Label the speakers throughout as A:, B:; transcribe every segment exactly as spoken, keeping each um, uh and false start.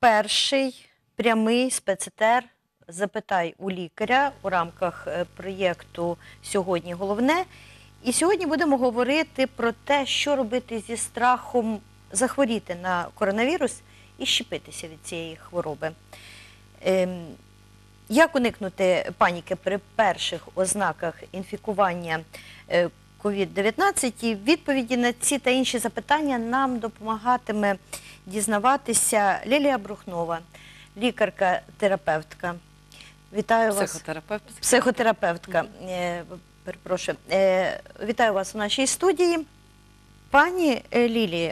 A: перший прямий спецетер «Запитай у лікаря» у рамках проєкту «Сьогодні головне». І сьогодні будемо говорити про те, що робити зі страхом захворіти на коронавірус і щепитися від цієї хвороби. Як уникнути паніки при перших ознаках інфікування ковід дев'ятнадцять? І відповіді на ці та інші запитання нам допомагатиме дізнаватися Лілія Брухнова, лікарка-терапевтка. Вітаю вас.
B: Психотерапевт.
A: Психотерапевтка. Перепрошую. Вітаю вас у нашій студії. Пані Лілії,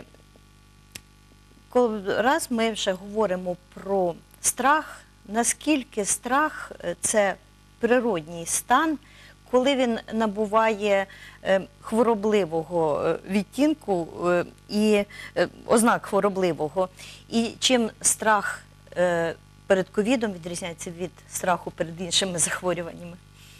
A: раз ми вже говоримо про страх, наскільки страх – це природній стан, коли він набуває хворобливого відтінку і ознак хворобливого, і чим страх перед ковідом відрізняється від страху перед іншими захворюваннями?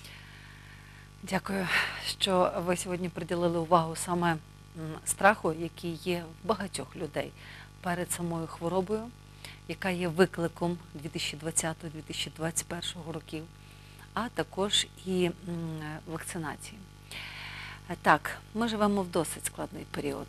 B: Дякую, що ви сьогодні приділили увагу саме страху, який є в багатьох людей перед самою хворобою, яка є викликом дві тисячі двадцятого - дві тисячі двадцять першого років, а також і вакцинації. Так, ми живемо в досить складний період.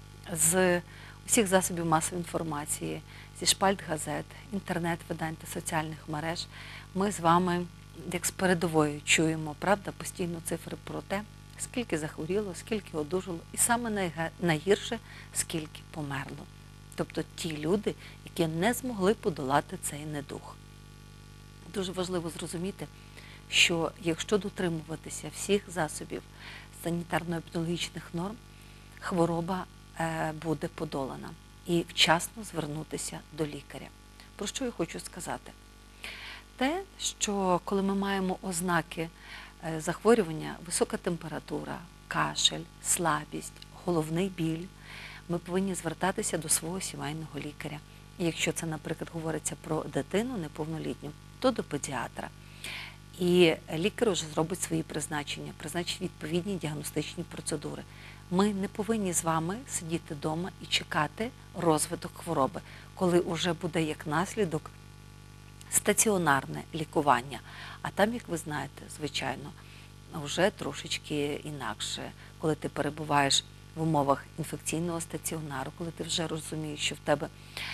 B: З усіх засобів масової інформації, зі шпальт газет, інтернет-видань та соціальних мереж ми з вами, як з передової, чуємо, правда, постійно цифри про те, скільки захворіло, скільки одужало, і саме найгірше, скільки померло. Тобто ті люди, які не змогли подолати цей недух. Дуже важливо зрозуміти, що якщо дотримуватися всіх засобів санітарно-епідеміологічних норм, хвороба е, буде подолана. І вчасно звернутися до лікаря. Про що я хочу сказати? Те, що коли ми маємо ознаки е, захворювання, висока температура, кашель, слабість, головний біль, ми повинні звертатися до свого сімейного лікаря. І якщо це, наприклад, говориться про дитину неповнолітню, то до педіатра. І лікар вже зробить свої призначення, призначить відповідні діагностичні процедури. Ми не повинні з вами сидіти вдома і чекати розвиток хвороби, коли вже буде як наслідок стаціонарне лікування. А там, як ви знаєте, звичайно, вже трошечки інакше, коли ти перебуваєш в умовах інфекційного стаціонару, коли ти вже розумієш, що в тебе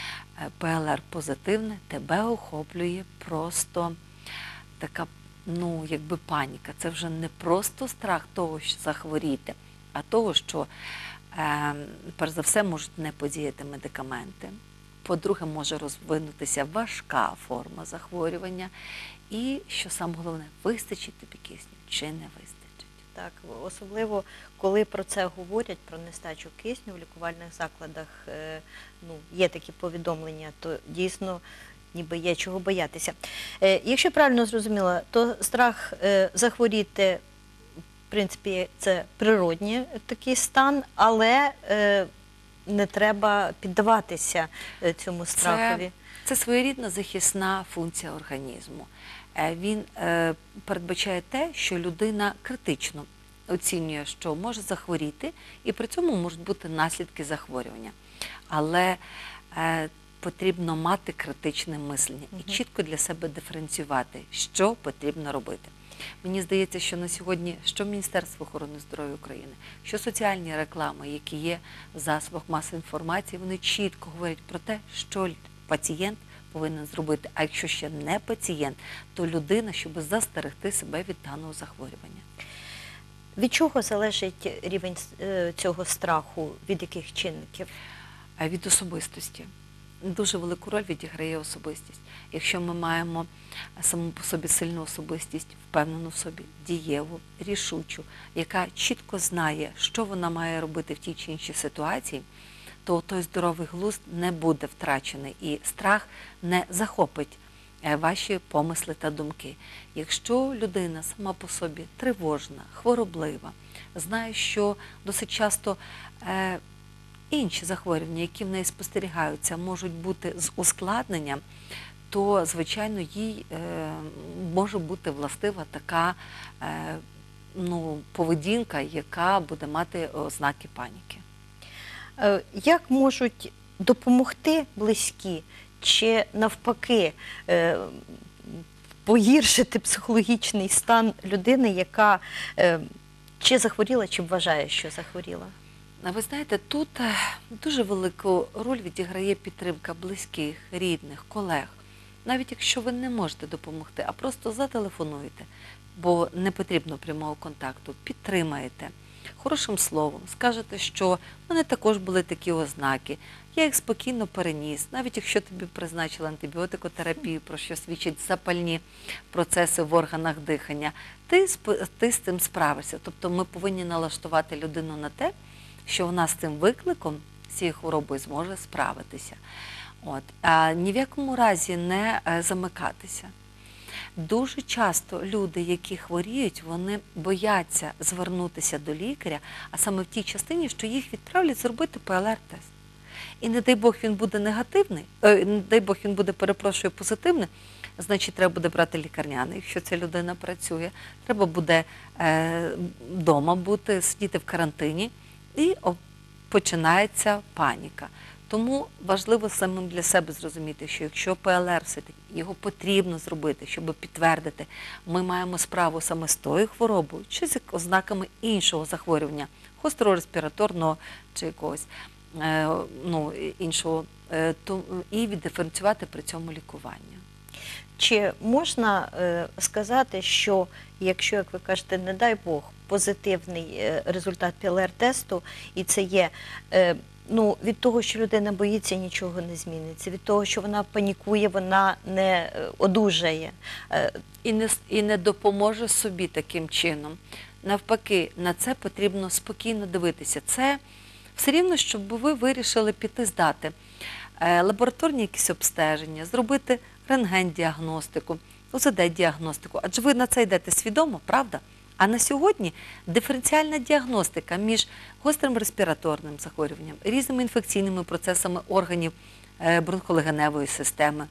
B: ПЛР позитивне, тебе охоплює просто така, ну, якби паніка. Це вже не просто страх того, що захворіти, а того, що, е, перш за все, можуть не подіяти медикаменти. По-друге, може розвинутися важка форма захворювання. І, що саме головне, вистачить тобі кисню чи не вистачить.
A: Так, особливо, коли про це говорять, про нестачу кисню в лікувальних закладах, е, ну, є такі повідомлення, то дійсно ніби є чого боятися. Е, якщо правильно зрозуміла, то страх е, захворіти, в принципі, це природній такий стан, але е, не треба піддаватися цьому страхові.
B: Це, це своєрідна захисна функція організму. Він е, передбачає те, що людина критично оцінює, що може захворіти, і при цьому можуть бути наслідки захворювання. Але е, потрібно мати критичне мислення і чітко для себе диференціювати, що потрібно робити. Мені здається, що на сьогодні, що Міністерство охорони здоров'я України, що соціальні реклами, які є в засобах масової інформації, вони чітко говорять про те, що пацієнт повинен зробити, а якщо ще не пацієнт, то людина, щоб застерегти себе від даного захворювання.
A: Від чого залежить рівень цього страху, від яких чинників?
B: Від особистості. Дуже велику роль відіграє особистість. Якщо ми маємо саму по собі сильну особистість, впевнену в собі, дієву, рішучу, яка чітко знає, що вона має робити в тій чи іншій ситуації, то той здоровий глузд не буде втрачений і страх не захопить ваші помисли та думки. Якщо людина сама по собі тривожна, хвороблива, знає, що досить часто е, інші захворювання, які в неї спостерігаються, можуть бути з ускладненням, то, звичайно, їй е, може бути властива така е, ну, поведінка, яка буде мати ознаки паніки.
A: Як можуть допомогти близькі чи навпаки е, погіршити психологічний стан людини, яка е, чи захворіла, чи вважає, що захворіла?
B: А ви знаєте, тут е, дуже велику роль відіграє підтримка близьких, рідних, колег. Навіть якщо ви не можете допомогти, а просто зателефонуєте, бо не потрібно прямого контакту, підтримаєте хорошим словом, скажете, що в мене також були такі ознаки, я їх спокійно переніс, навіть якщо тобі призначили антибіотикотерапію, про що свідчать запальні процеси в органах дихання, ти, ти з цим справишся. Тобто ми повинні налаштувати людину на те, що вона з цим викликом, з цією хворобою зможе справитися. От. А ні в якому разі не замикатися. Дуже часто люди, які хворіють, вони бояться звернутися до лікаря, а саме в тій частині, що їх відправлять зробити пе ел ар-тест. І не дай Бог він буде негативний, е, не дай Бог він буде, перепрошую, позитивний, значить треба буде брати лікарняний, якщо ця людина працює, треба буде вдома е, бути, сидіти в карантині, і о, починається паніка. Тому важливо самим для себе зрозуміти, що якщо пе ел ар все-таки його потрібно зробити, щоб підтвердити, ми маємо справу саме з тою хворобою, чи з ознаками іншого захворювання, гострореспіраторного чи якогось е, ну, іншого, е, то, і віддиференціювати при цьому лікування.
A: Чи можна е, сказати, що якщо, як ви кажете, не дай Бог, позитивний е, результат пе ел ар-тесту, і це є, е, ну, від того, що людина боїться, нічого не зміниться, від того, що вона панікує, вона не е, одужає. Е,
B: і, не, і не допоможе собі таким чином. Навпаки, на це потрібно спокійно дивитися. Це все рівно, щоб ви вирішили піти здати е, лабораторні якісь обстеження, зробити рентген-діагностику, у зет де-діагностику. Адже ви на це йдете свідомо, правда? А на сьогодні диференціальна діагностика між гострим респіраторним захворюванням, різними інфекційними процесами органів бронхолегеневої системи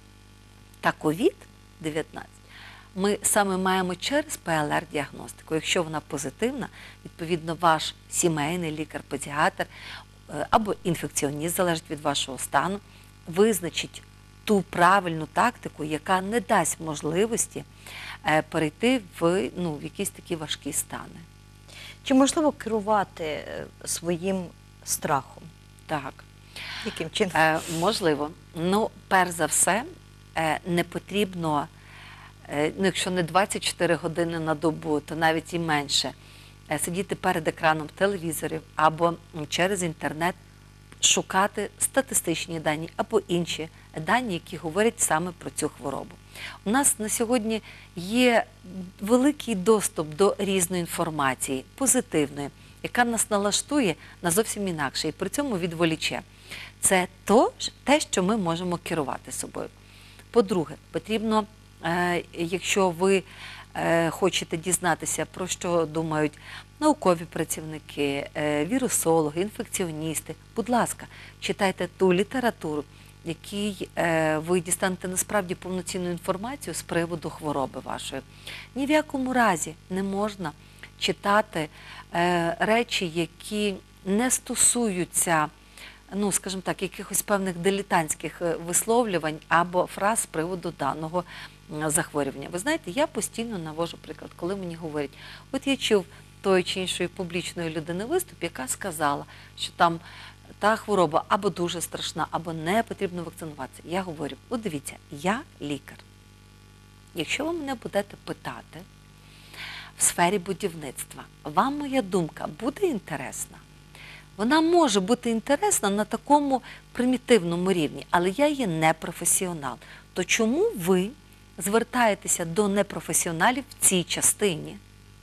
B: та ковід дев'ятнадцять ми саме маємо через пе ел ар-діагностику. Якщо вона позитивна, відповідно ваш сімейний лікар-педіатр або інфекціоніст, залежить від вашого стану, визначить ту правильну тактику, яка не дасть можливості е, перейти в, ну, в якісь такі важкі стани.
A: Чи можливо керувати е, своїм страхом?
B: Так.
A: Яким чином?
B: Е, можливо. Ну, перш за все, е, не потрібно, е, ну, якщо не двадцять чотири години на добу, то навіть і менше, е, сидіти перед екраном телевізорів або через інтернет, шукати статистичні дані або інші дані, які говорять саме про цю хворобу. У нас на сьогодні є великий доступ до різної інформації, позитивної, яка нас налаштує на зовсім інакше і при цьому відволіче. Це то, те, що ми можемо керувати собою. По-друге, потрібно, е, якщо ви е, хочете дізнатися, про що думають наукові працівники, е, вірусологи, інфекціоністи, будь ласка, читайте ту літературу, в якій е, ви дістанете насправді повноцінну інформацію з приводу хвороби вашої. Ні в якому разі не можна читати е, речі, які не стосуються, ну, скажімо так, якихось певних дилетантських висловлювань або фраз з приводу даного захворювання. Ви знаєте, я постійно навожу приклад, коли мені говорять, от я чув тої чи іншої публічної людини виступ, яка сказала, що там та хвороба або дуже страшна, або не потрібно вакцинуватися. Я говорю, от дивіться, я лікар. Якщо ви мене будете питати в сфері будівництва, вам моя думка буде інтересна? Вона може бути інтересна на такому примітивному рівні, але я є непрофесіонал. То чому ви звертаєтеся до непрофесіоналів в цій частині?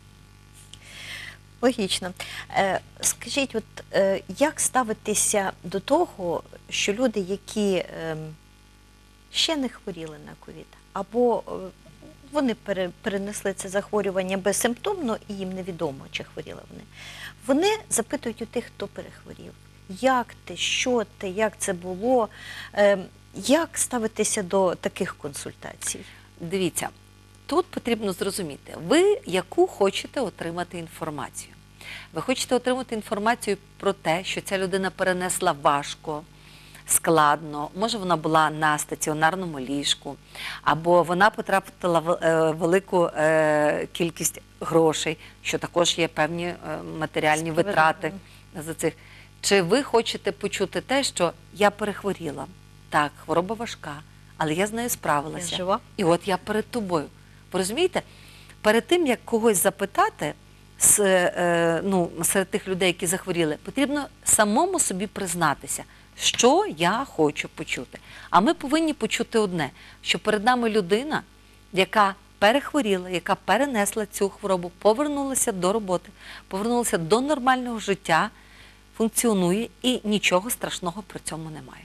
A: Логічно. Е, скажіть, от е, як ставитися до того, що люди, які е, ще не хворіли на ковід, або е, вони пере, перенесли це захворювання безсимптомно і їм невідомо, чи хворіли вони, вони запитують у тих, хто перехворів. Як ти, що ти, як це було, е, як ставитися до таких консультацій?
B: Дивіться, тут потрібно зрозуміти, ви яку хочете отримати інформацію. Ви хочете отримати інформацію про те, що ця людина перенесла важко складно, може вона була на стаціонарному ліжку, або вона потрапила в е, велику е, кількість грошей, що також є певні е, матеріальні витрати за цих. Чи ви хочете почути те, що я перехворіла? Так, хвороба важка, але я з нею справилася.
A: Я жива.
B: І от я перед тобою. Ви розумієте? Перед тим, як когось запитати, з, е, ну, серед тих людей, які захворіли, потрібно самому собі признатися, що я хочу почути. А ми повинні почути одне, що перед нами людина, яка перехворіла, яка перенесла цю хворобу, повернулася до роботи, повернулася до нормального життя, функціонує і нічого страшного при цьому немає.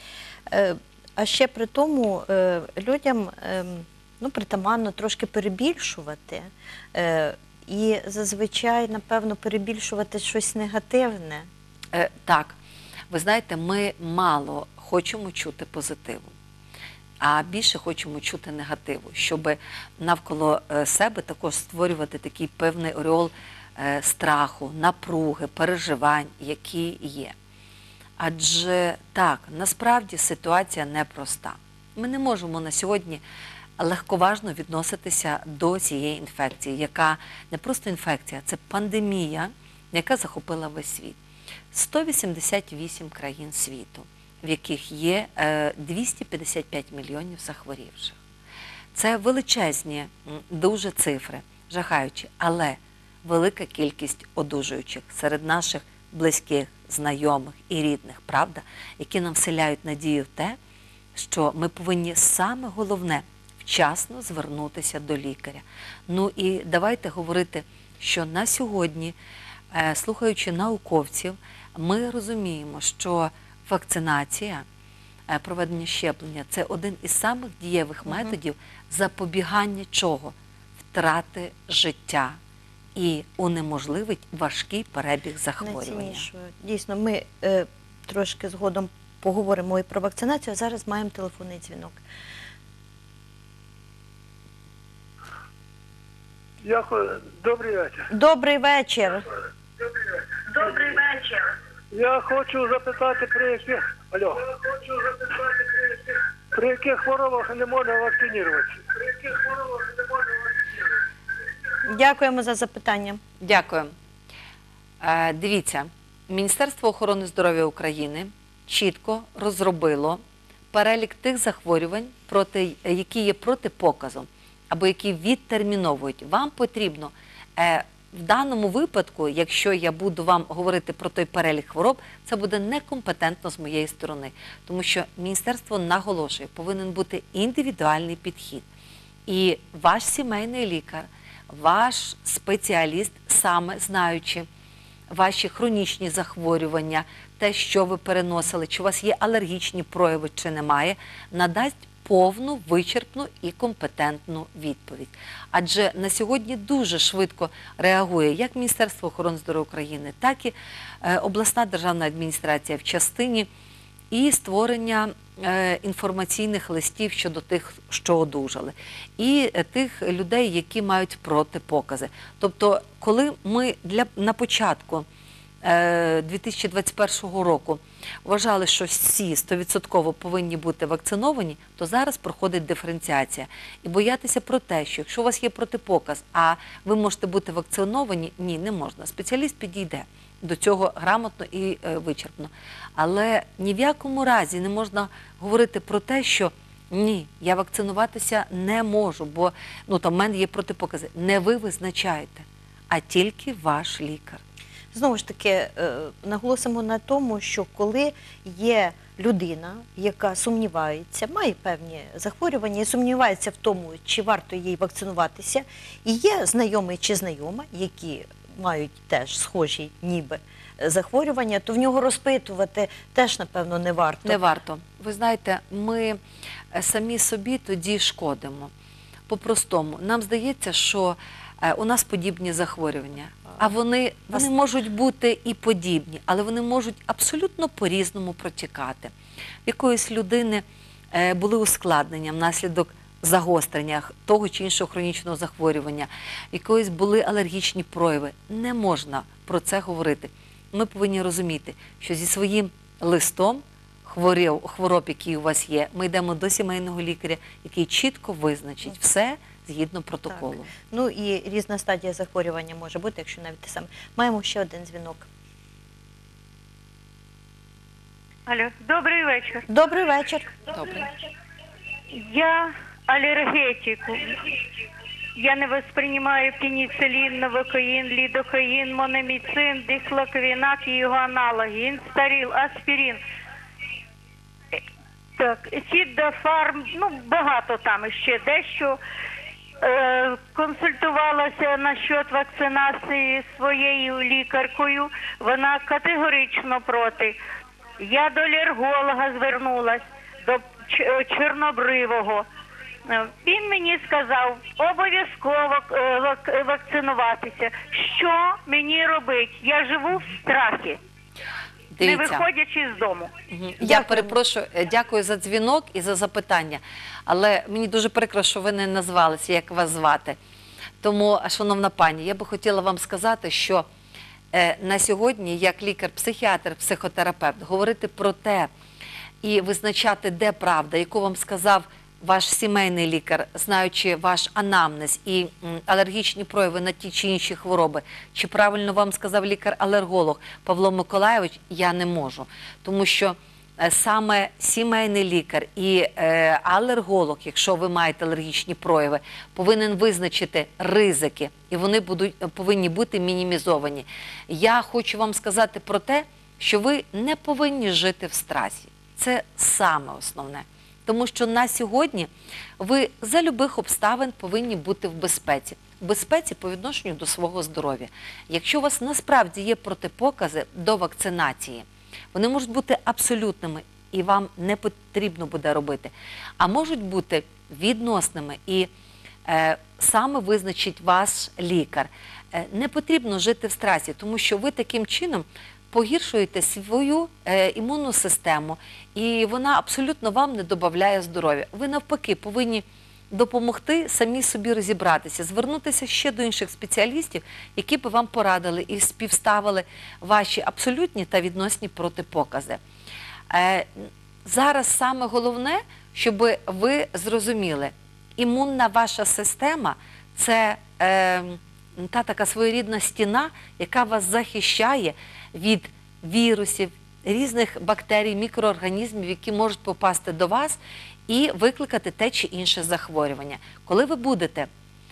A: Е, А ще при тому е, людям е, ну, притаманно трошки перебільшувати е, і зазвичай, напевно, перебільшувати щось негативне.
B: Е, так, ви знаєте, ми мало хочемо чути позитиву, а більше хочемо чути негативу, щоб навколо е, себе також створювати такий певний ореол е, страху, напруги, переживань, які є. Адже так, насправді ситуація непроста. Ми не можемо на сьогодні легковажно відноситися до цієї інфекції, яка не просто інфекція, це пандемія, яка захопила весь світ. сто вісімдесят вісім країн світу, в яких є двісті п'ятдесят п'ять мільйонів захворівших. Це величезні м, дуже цифри, жахаючі, але велика кількість одужуючих серед наших близьких, знайомих і рідних, правда, які нам вселяють надію в те, що ми повинні саме головне – вчасно звернутися до лікаря. Ну і давайте говорити, що на сьогодні, е, слухаючи науковців, ми розуміємо, що вакцинація, е, проведення щеплення – це один із самих дієвих
A: Мгм.
B: методів запобігання чого? Втрати життя і унеможливить важкий перебіг захворювання.
A: Найціннішою. Дійсно, ми е, трошки згодом поговоримо і про вакцинацію, а зараз маємо телефонний дзвінок.
C: Я хо- Добрий вечір.
A: Добрий вечір.
D: Добрий вечір.
C: Я хочу запитати, при яких Алло. При яких хворобах не можна вакцинуватися? При яких хворобах не можна вакцинуватися?
A: Дякуємо за запитання.
B: Дякую. Е, дивіться, Міністерство охорони здоров'я України чітко розробило перелік тих захворювань, проти, які є протипоказом або які відтерміновують. Вам потрібно е, в даному випадку, якщо я буду вам говорити про той перелік хвороб, це буде некомпетентно з моєї сторони, тому що міністерство наголошує, повинен бути індивідуальний підхід. І ваш сімейний лікар, ваш спеціаліст, саме знаючи ваші хронічні захворювання, те, що ви переносили, чи у вас є алергічні прояви, чи немає, надасть повну, вичерпну і компетентну відповідь. Адже на сьогодні дуже швидко реагує як Міністерство охорони здоров'я України, так і е, обласна державна адміністрація в частині і створення е, інформаційних листів щодо тих, що одужали, і е, тих людей, які мають протипокази. Тобто, коли ми для, на початку е, дві тисячі двадцять першого року вважали, що всі сто відсотків повинні бути вакциновані, то зараз проходить диференціація. І боятися про те, що якщо у вас є протипоказ, а ви можете бути вакциновані, ні, не можна. Спеціаліст підійде до цього грамотно і е, вичерпно. Але ні в якому разі не можна говорити про те, що ні, я вакцинуватися не можу, бо ну, там в мене є протипокази. Не ви визначаєте, а тільки ваш лікар.
A: Знову ж таки, е, наголосимо на тому, що коли є людина, яка сумнівається, має певні захворювання і сумнівається в тому, чи варто їй вакцинуватися, і є знайомий чи знайома, які мають теж схожі ніби захворювання, то в нього розпитувати теж, напевно, не варто.
B: Не варто. Ви знаєте, ми самі собі тоді шкодимо. По-простому, нам здається, що е, у нас подібні захворювання, а вони,
A: Вас-
B: вони можуть бути і подібні, але вони можуть абсолютно по-різному протікати. В якоїсь людини е, були ускладнення внаслідок загострення того чи іншого хронічного захворювання, в якоїсь були алергічні прояви. Не можна про це говорити. Ми повинні розуміти, що зі своїм листом хвороб, хвороб, які у вас є, ми йдемо до сімейного лікаря, який чітко визначить все згідно протоколу.
A: Так. Ну і різна стадія захворювання може бути, якщо навіть те саме. Маємо ще один дзвінок.
D: Алло, добрий вечір.
A: Добрий вечір.
B: Добре.
D: Я алергетик. Я не воспринимаю пенициллин, новокаин, лидокаин, мономицин, дихлоковинак і його аналоги, інстарил, аспірин. Так, сідофарм, ну багато там ще дещо. Е, консультувалася насчет вакцинації з своєю лікаркою. Вона категорично проти. Я до алерголога звернулась, до Ч- Чорнобривого. Е, Він мені сказав, обов'язково е, вак- вакцинуватися. Що мені робити? Я живу в страхі, не
B: Дивіться.
D: виходячи з дому.
B: Мгм. Я
A: Дякуємо.
B: перепрошую, е, дякую за дзвінок і за запитання. Але мені дуже прикро, що ви не назвалися, як вас звати. Тому, шановна пані, я би хотіла вам сказати, що е, на сьогодні, як лікар-психіатр, психотерапевт, говорити про те і визначати, де правда, яку вам сказав ваш сімейний лікар, знаючи ваш анамнез і м, алергічні прояви на ті чи інші хвороби, чи правильно вам сказав лікар-алерголог Павло Миколайович, я не можу. Тому що е, саме сімейний лікар і е, алерголог, якщо ви маєте алергічні прояви, повинен визначити ризики, і вони будуть, повинні бути мінімізовані. Я хочу вам сказати про те, що ви не повинні жити в страсі. Це саме основне. Тому що на сьогодні ви за любих обставин повинні бути в безпеці. В безпеці по відношенню до свого здоров'я. Якщо у вас насправді є протипокази до вакцинації, вони можуть бути абсолютними і вам не потрібно буде робити, а можуть бути відносними і е, саме визначить ваш лікар. Е, не потрібно жити в страсі, тому що ви таким чином погіршуєте свою е, імунну систему, і вона абсолютно вам не додає здоров'я. Ви навпаки повинні допомогти самі собі розібратися, звернутися ще до інших спеціалістів, які би вам порадили і співставили ваші абсолютні та відносні протипокази. Е, зараз саме головне, щоб ви зрозуміли, імунна ваша система – це е, та така своєрідна стіна, яка вас захищає від вірусів, різних бактерій, мікроорганізмів, які можуть попасти до вас і викликати те чи інше захворювання. Коли ви будете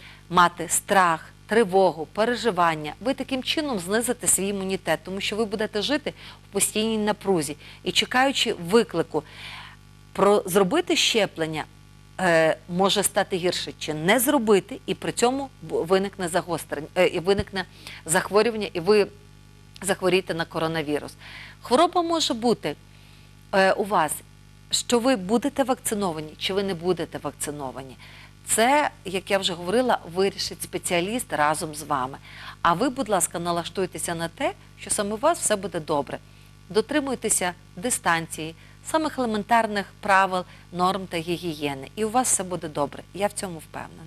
B: мати страх, тривогу, переживання, ви таким чином знизите свій імунітет, тому що ви будете жити в постійній напрузі і чекаючи виклику. Про зробити щеплення е, може стати гірше, чи не зробити, і при цьому виникне загострення, е, і виникне захворювання, і ви захворіти на коронавірус. Хвороба може бути е, у вас, що ви будете вакциновані, чи ви не будете вакциновані. Це, як я вже говорила, вирішить спеціаліст разом з вами. А ви, будь ласка, налаштуйтеся на те, що саме у вас все буде добре. Дотримуйтеся дистанції, самих елементарних правил, норм та гігієни. І у вас все буде добре. Я в цьому впевнена.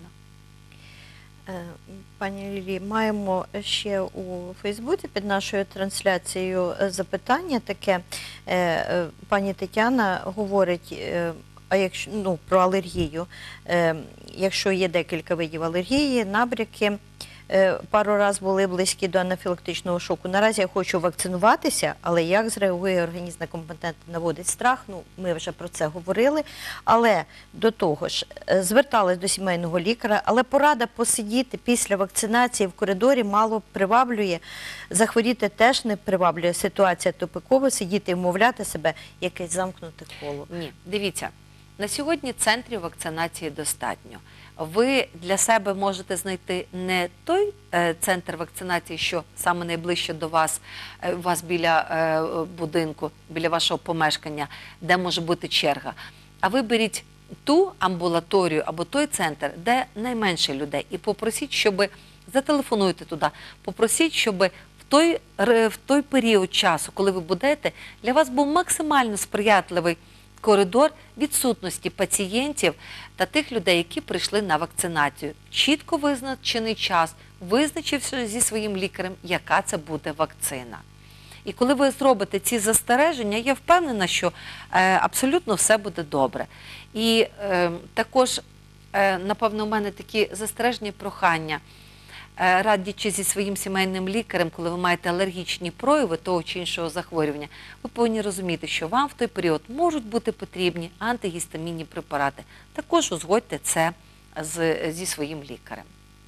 A: Е, Пані Лілі, маємо ще у Фейсбуці під нашою трансляцією е, запитання таке. Е, е, Пані Тетяна говорить, е, а якщо, ну, про алергію. Е, Якщо є декілька видів алергії, набряки, е, пару разів були близькі до анафілактичного шоку. Наразі я хочу вакцинуватися, але як зреагує організм некомпетентний, наводить страх, ну, ми вже про це говорили. Але до того ж, е, зверталась до сімейного лікаря, але порада посидіти після вакцинації в коридорі мало приваблює, захворіти теж не приваблює, ситуація тупикова, сидіти і вмовляти себе, якесь замкнуте коло.
B: Ні, дивіться, на сьогодні центрів вакцинації достатньо. Ви для себе можете знайти не той е, центр вакцинації, що саме найближче до вас, е, у вас біля е, будинку, біля вашого помешкання, де може бути черга, а виберіть ту амбулаторію або той центр, де найменше людей, і попросіть, щоб, зателефонуйте туди, попросіть, щоб в той, в той період часу, коли ви будете, для вас був максимально сприятливий коридор відсутності пацієнтів та тих людей, які прийшли на вакцинацію. Чітко визначений час, визначився зі своїм лікарем, яка це буде вакцина. І коли ви зробите ці застереження, я впевнена, що е, абсолютно все буде добре. І е, також, е, напевно, у мене такі застереження, прохання. Е, радячи зі своїм сімейним лікарем, коли ви маєте алергічні прояви того чи іншого захворювання, ви повинні розуміти, що вам в той період можуть бути потрібні антигістамінні препарати. Також узгодьте це з, зі своїм лікарем.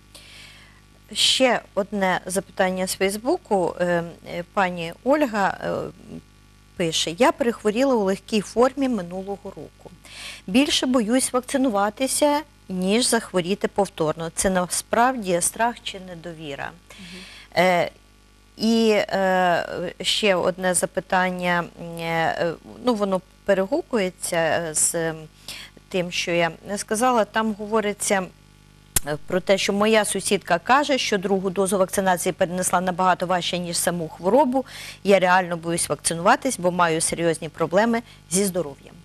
A: Ще одне запитання з Фейсбуку. Е, е, Пані Ольга е, пише: я перехворіла у легкій формі минулого року. Більше боюсь вакцинуватися, ніж захворіти повторно. Це насправді страх чи недовіра? Е, І е, ще одне запитання, е, ну воно перегукується з тим, що я сказала. Там говориться про те, що моя сусідка каже, що другу дозу вакцинації перенесла набагато важче, ніж саму хворобу. Я реально боюсь вакцинуватись, бо маю серйозні проблеми зі здоров'ям.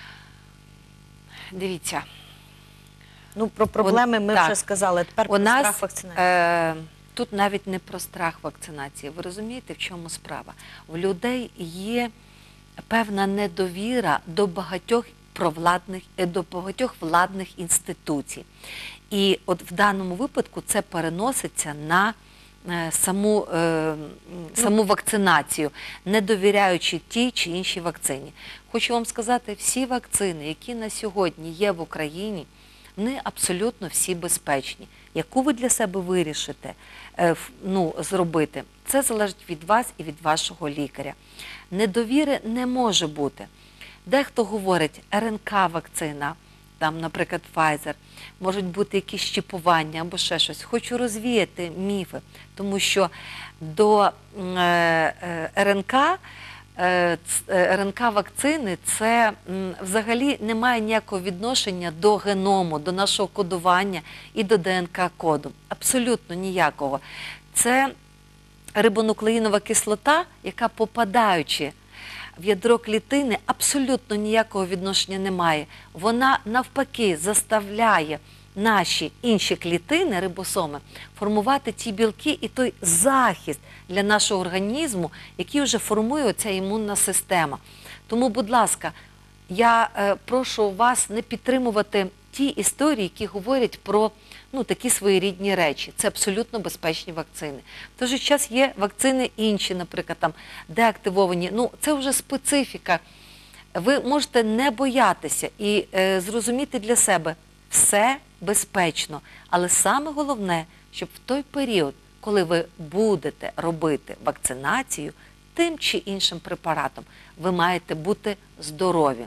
B: Дивіться.
A: Ну, про проблеми ми
B: так.
A: вже сказали, тепер
B: У
A: про
B: нас,
A: страх вакцинації.
B: Е, тут навіть не про страх вакцинації. Ви розумієте, в чому справа? В людей є певна недовіра до багатьох провладних, до багатьох владних інституцій. І от в даному випадку це переноситься на е, саму, е, саму вакцинацію, не довіряючи тій чи іншій вакцині. Хочу вам сказати, всі вакцини, які на сьогодні є в Україні, вони абсолютно всі безпечні. Яку ви для себе вирішите е, ну, зробити, це залежить від вас і від вашого лікаря. Недовіри не може бути. Дехто говорить, ер ен ка-вакцина, там, наприклад, Pfizer, можуть бути якісь щіпування або ще щось. Хочу розвіяти міфи, тому що до е, е, ер ен ка, е, ер ен ка-вакцини це м, взагалі не має ніякого відношення до геному, до нашого кодування і до де ен ка-коду. Абсолютно ніякого. Це рибонуклеїнова кислота, яка, попадаючи в ядро клітини, абсолютно ніякого відношення не має. Вона навпаки заставляє наші інші клітини, рибосоми, формувати ті білки і той захист для нашого організму, який вже формує оця імунна система. Тому, будь ласка, я е, прошу вас не підтримувати ті історії, які говорять про ну, такі своєрідні речі. Це абсолютно безпечні вакцини. В той же час є вакцини інші, наприклад, там, деактивовані. Ну, це вже специфіка. Ви можете не боятися і е, зрозуміти для себе, все безпечно. Але саме головне, щоб в той період, коли ви будете робити вакцинацію тим чи іншим препаратом, ви маєте бути здорові.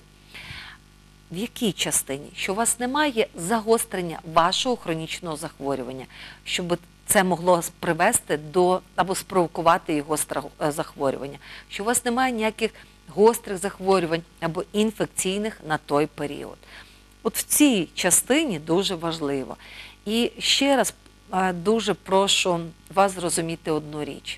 B: В якій частині? Що у вас немає загострення вашого хронічного захворювання, щоб це могло привести до, або спровокувати його захворювання. Що у вас немає ніяких гострих захворювань або інфекційних на той період. От в цій частині дуже важливо. І ще раз дуже прошу вас зрозуміти одну річ.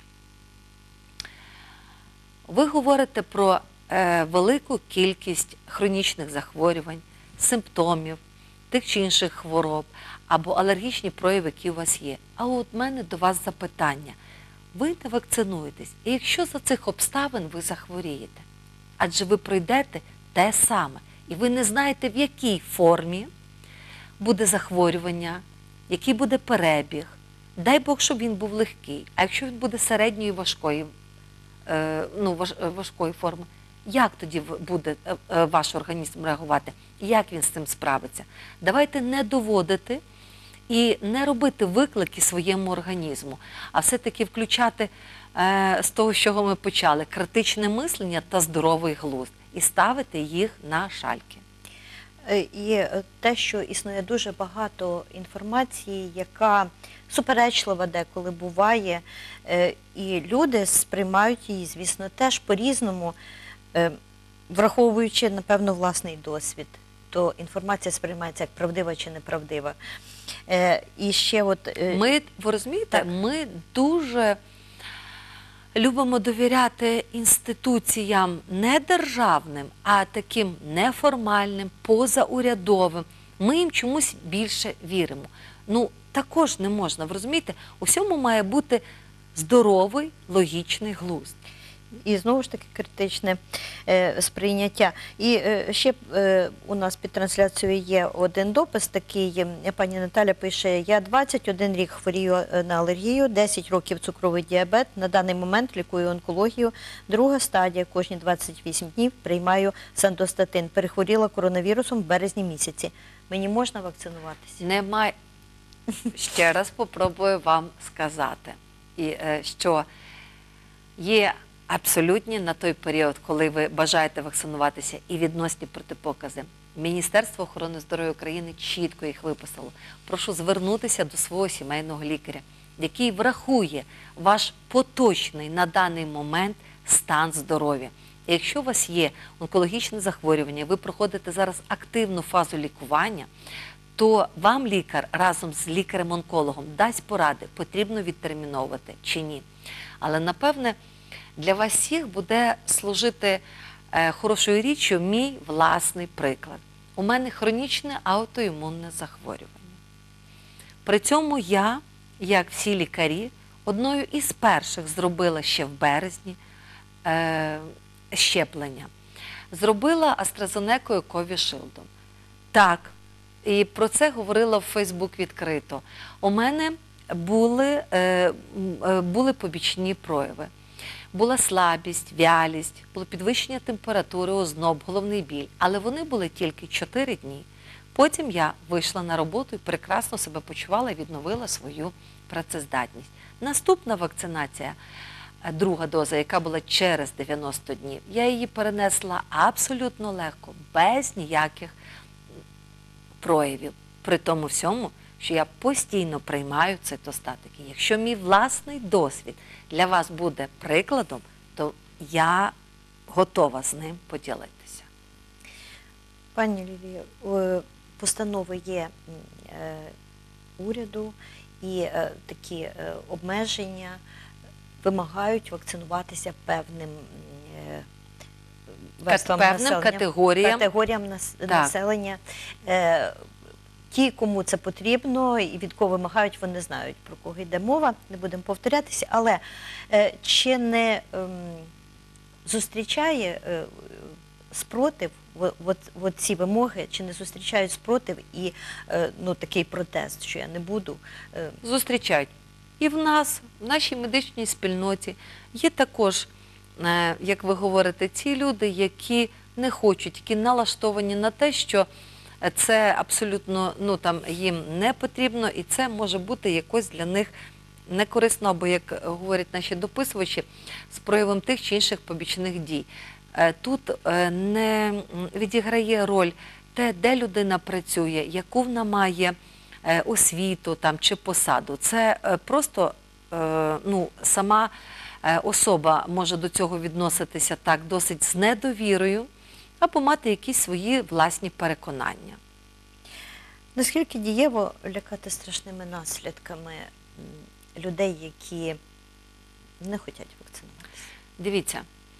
B: Ви говорите про е, велику кількість хронічних захворювань, симптомів, тих чи інших хвороб або алергічні прояви, які у вас є. А от в мене до вас запитання. Ви не вакцинуєтесь, і якщо за цих обставин ви захворієте, адже ви пройдете те саме, і ви не знаєте, в якій формі буде захворювання, який буде перебіг. Дай Бог, щоб він був легкий. А якщо він буде середньої важкої, е, ну, важ, важкої форми, як тоді буде е, ваш організм реагувати? Як він з цим справиться? Давайте не доводити і не робити виклики своєму організму, а все-таки включати е, з того, з чого ми почали, критичне мислення та здоровий глузд і ставити їх на шальки.
A: І те, що існує дуже багато інформації, яка суперечлива деколи буває, і люди сприймають її, звісно, теж по-різному, враховуючи, напевно, власний досвід. То інформація сприймається як правдива чи неправдива. І ще от...
B: Ми, ви розумієте, так. Ми дуже любимо довіряти інституціям не державним, а таким неформальним, позаурядовим. Ми їм чомусь більше віримо. Ну, також не можна, ви розумієте, у всьому має бути здоровий, логічний глузд.
A: і знову ж таки критичне е, сприйняття. І е, ще е, у нас під трансляцією є один допис такий. Е, Пані Наталя пише: я двадцять один рік хворію е, на алергію, десять років цукровий діабет, на даний момент лікую онкологію, друга стадія, кожні двадцять вісім днів приймаю сандостатин. Перехворіла коронавірусом в березні місяці. Мені можна вакцинуватися?
B: Немає. Ще раз попробую вам сказати, і, е, що є абсолютні на той період, коли ви бажаєте вакцинуватися, і відносні протипокази. Міністерство охорони здоров'я України чітко їх виписало. Прошу звернутися до свого сімейного лікаря, який врахує ваш поточний на даний момент стан здоров'я. І якщо у вас є онкологічне захворювання, ви проходите зараз активну фазу лікування, то вам лікар разом з лікарем-онкологом дасть поради, потрібно відтерміновувати чи ні. Але, напевне, для вас всіх буде служити е, хорошою річчю мій власний приклад. У мене хронічне аутоімунне захворювання. При цьому я, як всі лікарі, одною із перших зробила ще в березні е, щеплення. Зробила AstraZeneca Covishield. Так, і про це говорила в Фейсбук відкрито. У мене були, е, були побічні прояви. Була слабість, вялість, було підвищення температури, озноб, головний біль. Але вони були тільки чотири дні. Потім я вийшла на роботу і прекрасно себе почувала і відновила свою працездатність. Наступна вакцинація, друга доза, яка була через дев'яносто днів, я її перенесла абсолютно легко, без ніяких проявів. При тому всьому, що я постійно приймаю цитостатики. Якщо мій власний досвід для вас буде прикладом, то я готова з ним поділитися.
A: Пані Лілія, е, постанови є е, уряду, і е, такі е, обмеження вимагають вакцинуватися певним е, верствам
B: Певним
A: населення,
B: категоріям.
A: категоріям нас-
B: Так.
A: населення. Е, Ті, кому це потрібно і від кого вимагають, вони знають, про кого йде мова, не будемо повторятися. Але е, чи не ем, зустрічає е, спротив, в- от, от ці вимоги, чи не зустрічають спротив і е, ну, такий протест, що я не буду? Е,
B: Зустрічають. І в нас, в нашій медичній спільноті, є також, е, як ви говорите, ці люди, які не хочуть, які налаштовані на те, що це абсолютно, ну, там, їм не потрібно, і це може бути якось для них некорисно, або, як говорять наші дописувачі, з проявом тих чи інших побічних дій. Е, Тут е, не відіграє роль те, де людина працює, яку вона має е, освіту там, чи посаду. Це е, просто е, ну, сама е, особа може до цього відноситися так досить з недовірою, або мати якісь свої власні переконання.
A: Наскільки дієво лякати страшними наслідками м, людей, які не хочуть вакцинуватися?
B: Дивіться,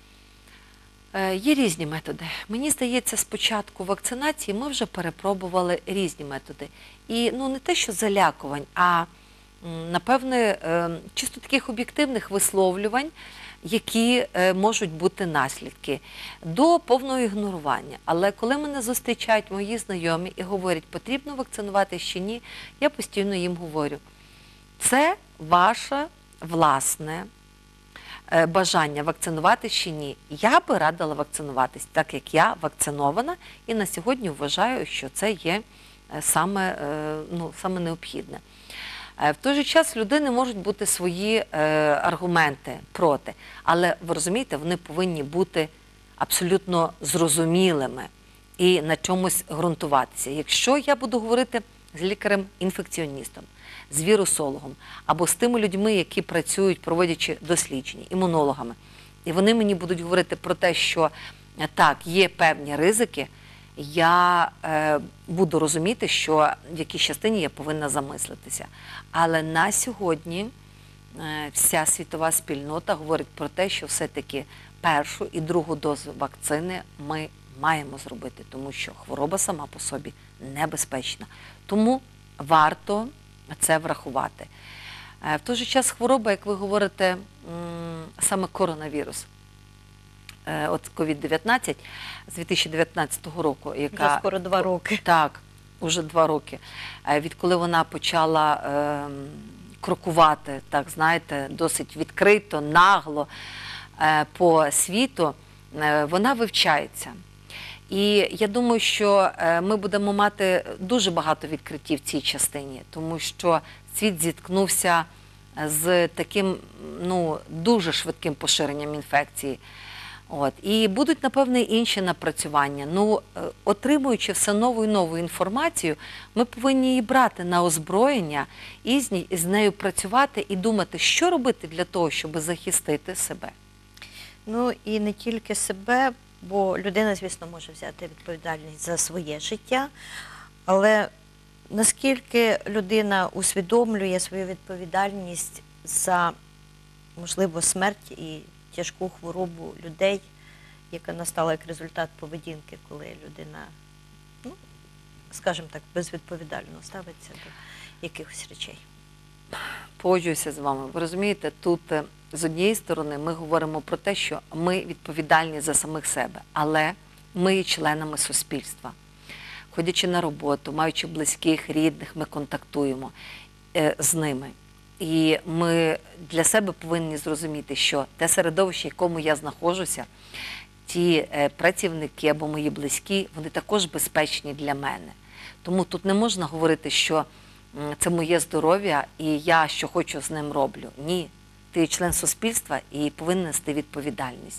B: е, є різні методи. Мені здається, спочатку вакцинації ми вже перепробували різні методи. І ну, не те, що залякувань, а м, напевне, е, чисто таких об'єктивних висловлювань, які е, можуть бути наслідки, до повного ігнорування. Але коли мене зустрічають мої знайомі і говорять, потрібно вакцинувати чи ні, я постійно їм говорю, це ваше власне е, бажання вакцинувати чи ні. Я би радила вакцинуватись, так як я вакцинована, і на сьогодні вважаю, що це є е, саме, е, ну, саме необхідне. Е, В той же час в людини можуть бути свої е, аргументи проти, але ви розумієте, вони повинні бути абсолютно зрозумілими і на чомусь ґрунтуватися. Якщо я буду говорити з лікарем-інфекціоністом, з вірусологом або з тими людьми, які працюють, проводячи дослідження, імунологами, і вони мені будуть говорити про те, що е, так, є певні ризики, я е, буду розуміти, що в якійсь частині я повинна замислитися. Але на сьогодні е, вся світова спільнота говорить про те, що все-таки першу і другу дозу вакцини ми маємо зробити, тому що хвороба сама по собі небезпечна. Тому варто це врахувати. Е, в той же час хвороба, як ви говорите, м, саме коронавірус, е, от ковід дев'ятнадцять з дві тисячі дев'ятнадцятого року, яка
A: Вже скоро два роки.
B: Так, уже два роки. Е, Відколи вона почала е, крокувати, так знаєте, досить відкрито, нагло е, по світу, е, вона вивчається. І я думаю, що е, ми будемо мати дуже багато відкриттів в цій частині, тому що світ зіткнувся з таким, ну, дуже швидким поширенням інфекції. От. І будуть, напевне, інші напрацювання. Ну, е, отримуючи все нову і нову інформацію, ми повинні її брати на озброєння і з, ні- з нею працювати і думати, що робити для того, щоб захистити себе.
A: Ну і не тільки себе, бо людина, звісно, може взяти відповідальність за своє життя, але наскільки людина усвідомлює свою відповідальність за, можливо, смерть і тяжку хворобу людей, яка настала як результат поведінки, коли людина, ну, скажімо так, безвідповідально ставиться до якихось речей.
B: Погоджуюся з вами. Ви розумієте, тут е, з однієї сторони ми говоримо про те, що ми відповідальні за самих себе, але ми є членами суспільства. Ходячи на роботу, маючи близьких, рідних, ми контактуємо е, з ними. І ми для себе повинні зрозуміти, що те середовище, в якому я знаходжуся, ті е, працівники або мої близькі, вони також безпечні для мене. Тому тут не можна говорити, що м, це моє здоров'я і я що хочу з ним роблю. Ні, ти є член суспільства і повинен нести відповідальність.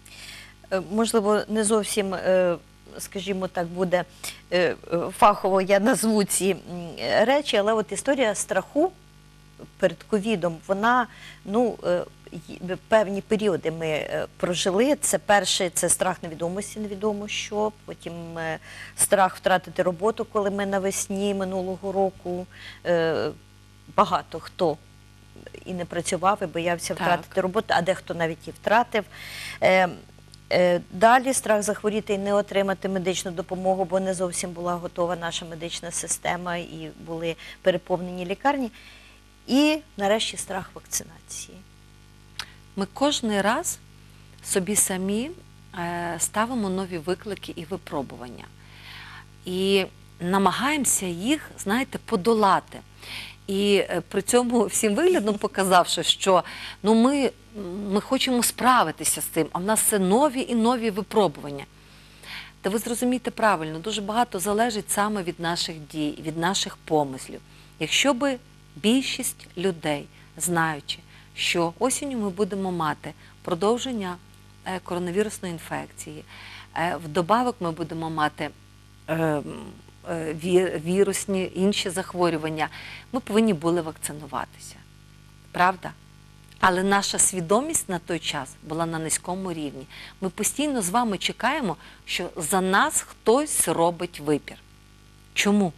A: Е, Можливо, не зовсім, е, скажімо так, буде е, е, фахово, я назву ці м, речі, але от історія страху перед ковідом, вона, ну, е, й- певні періоди ми е, прожили. Це перший, це страх невідомості, невідомо що, потім е, страх втратити роботу, коли ми навесні минулого року, е, багато хто і не працював, і боявся
B: Так.
A: втратити роботу, а дехто навіть і втратив. Е, е, Далі страх захворіти і не отримати медичну допомогу, бо не зовсім була готова наша медична система і були переповнені лікарні. І нарешті страх вакцинації.
B: Ми кожен раз собі самі е, ставимо нові виклики і випробування. І намагаємося їх, знаєте, подолати. І е, при цьому всім виглядом показавши, що ну, ми, ми хочемо справитися з цим, а в нас це нові і нові випробування. Та ви зрозумієте правильно, дуже багато залежить саме від наших дій, від наших помислів. Якщо би більшість людей, знаючи, що осінню ми будемо мати продовження е, коронавірусної інфекції, е, вдобавок ми будемо мати е, е, ві- вірусні інші захворювання, ми повинні були вакцинуватися. Правда? Але наша свідомість на той час була на низькому рівні. Ми постійно з вами чекаємо, що за нас хтось робить вибір. Чому?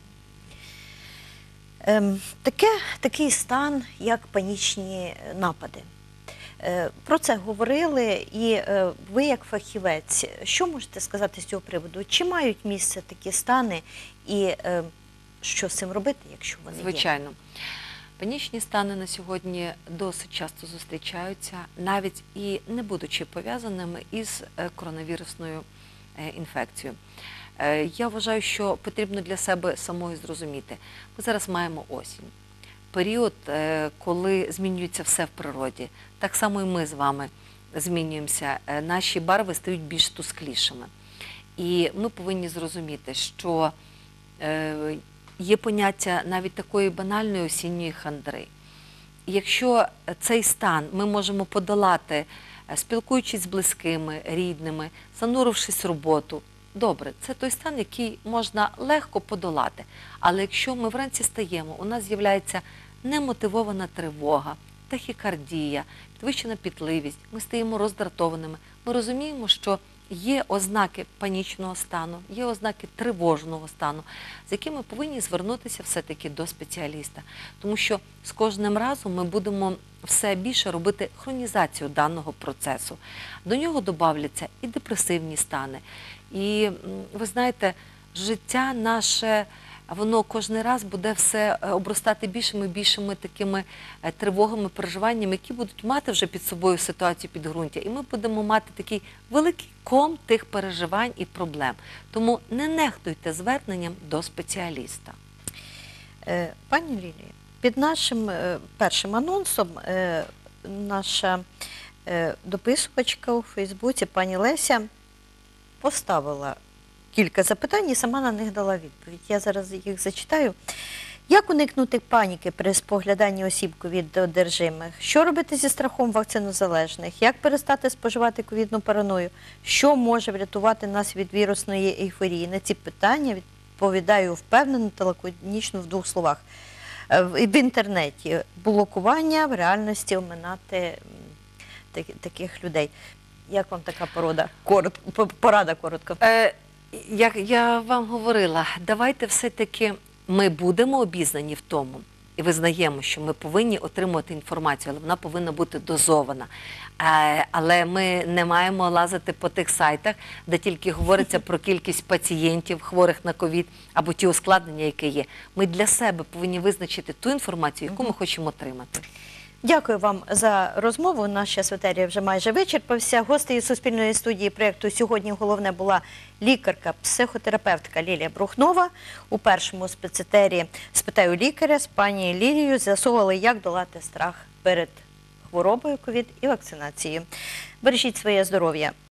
A: Ем, таке, такий стан, як панічні напади. Е, Про це говорили, і е, ви, як фахівець, що можете сказати з цього приводу? Чи мають місце такі стани, і е, що з цим робити, якщо вони є?
B: Звичайно. Панічні стани на сьогодні досить часто зустрічаються, навіть і не будучи пов'язаними із е, коронавірусною е, інфекцією. Е, Я вважаю, що потрібно для себе самої зрозуміти. Ми зараз маємо осінь. Період, е, коли змінюється все в природі. Так само і ми з вами змінюємося. Е, Наші барви стають більш тусклішими. І ми повинні зрозуміти, що е, є поняття навіть такої банальної осінньої хандри. І якщо цей стан ми можемо подолати, е, спілкуючись з близькими, рідними, занурившись в роботу, добре, це той стан, який можна легко подолати. Але якщо ми вранці стаємо, у нас з'являється немотивована тривога, тахікардія, підвищена пітливість, ми стаємо роздратованими, ми розуміємо, що є ознаки панічного стану, є ознаки тривожного стану, з якими повинні звернутися все-таки до спеціаліста. Тому що з кожним разом ми будемо все більше робити хронізацію даного процесу. До нього додавляться і депресивні стани. І м, ви знаєте, життя наше а воно кожен раз буде все е, обростати більшими і більшими такими е, тривогами, переживаннями, які будуть мати вже під собою ситуацію підґрунтя. І ми будемо мати такий великий ком тих переживань і проблем. Тому не нехтуйте зверненням до спеціаліста.
A: Е, Пані Лілія, під нашим е, першим анонсом е, наша е, дописувачка у Фейсбуці, пані Леся, поставила кілька запитань і сама на них дала відповідь. Я зараз їх зачитаю. Як уникнути паніки при спогляданні осіб ковід-одержимих? Що робити зі страхом вакцинозалежних? Як перестати споживати ковідну параною? Що може врятувати нас від вірусної ейфорії? На ці питання відповідаю впевнено та лаконічно в двох словах. Е, В в інтернеті блокування, в реальності оминати м, так- таких людей. Як вам така порода? Коротко, по- порада коротко.
B: Е, як я вам говорила, давайте все-таки ми будемо обізнані в тому і визнаємо, що ми повинні отримувати інформацію, але вона повинна бути дозована. Е, але ми не маємо лазити по тих сайтах, де тільки говориться про кількість пацієнтів, хворих на ковід, або ті ускладнення, які є. Ми для себе повинні визначити ту інформацію, яку ми хочемо отримати.
A: Дякую вам за розмову. Наш час в етері вже майже вичерпався. Гостею Суспільної студії проєкту «Сьогодні головне» була лікарка-психотерапевтка Лілія Брухнова. У першому спецетері «Спитаю лікаря» з пані Лілією з'ясовували, як долати страх перед хворобою ковід і вакцинацією. Бережіть своє здоров'я.